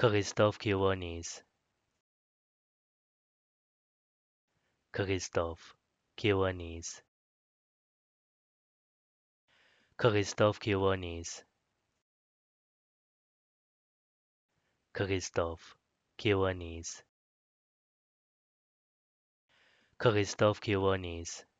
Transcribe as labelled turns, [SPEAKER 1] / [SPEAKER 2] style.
[SPEAKER 1] Christophe Krywonis. Christophe Krywonis. Christophe Krywonis. Christophe Krywonis. Christophe Krywonis.